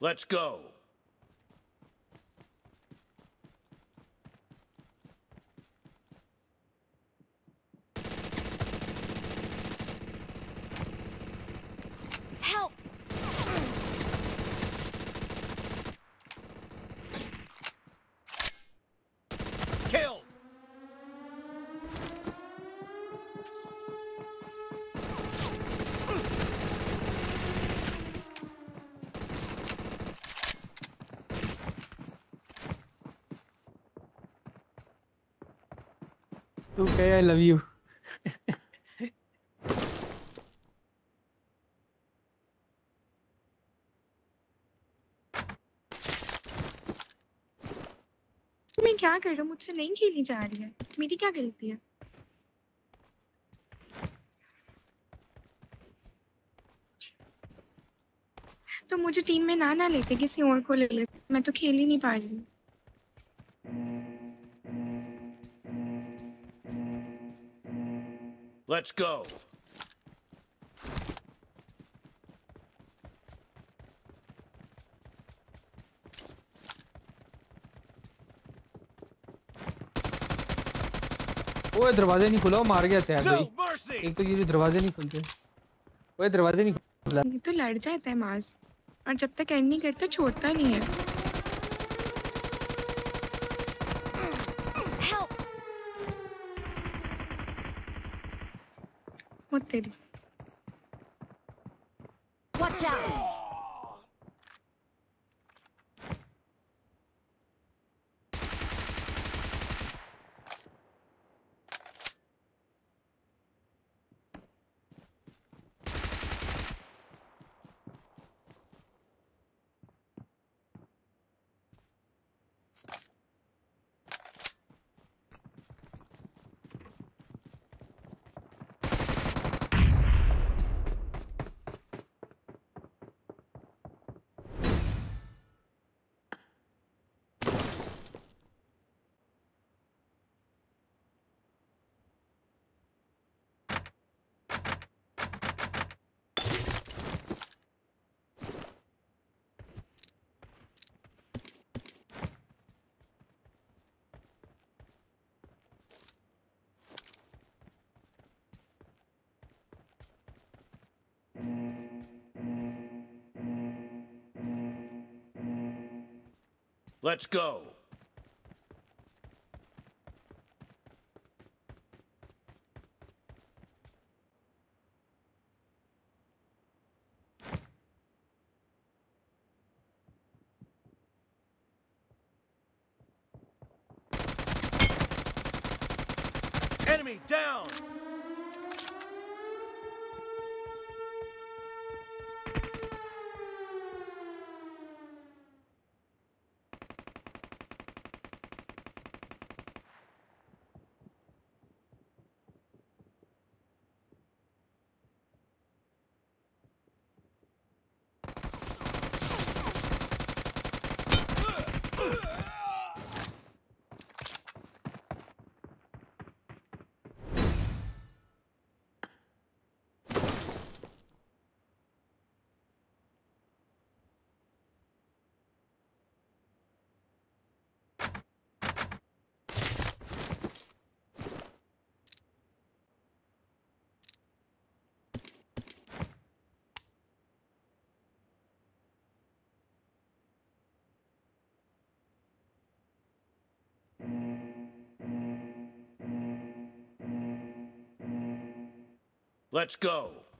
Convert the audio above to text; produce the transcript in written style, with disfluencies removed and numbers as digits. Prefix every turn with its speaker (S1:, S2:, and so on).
S1: Let's go.
S2: Help!
S1: Kill!
S3: Okay, I love you.
S4: मैं क्या कर रहा हूँ मुझसे नहीं खेली जा रही है मेरी क्या गलती है तो मुझे टीम में ना लेते किसी और को ले लेते मैं तो खेल ही नहीं पा रही हूँ
S1: Let's go.
S3: ओए दरवाजे नहीं खुला मार गया शायद
S1: No
S3: भाई
S1: mercy.
S3: एक तो ये जो दरवाजे नहीं खुलते ओए दरवाजे नहीं खुला
S4: ये तो लड़ जाता है मास और जब तक एंड नहीं करता छोड़ता नहीं है
S2: Help!
S4: वो तेरी
S2: Watch out!
S1: Let's go. Enemy down. Let's go.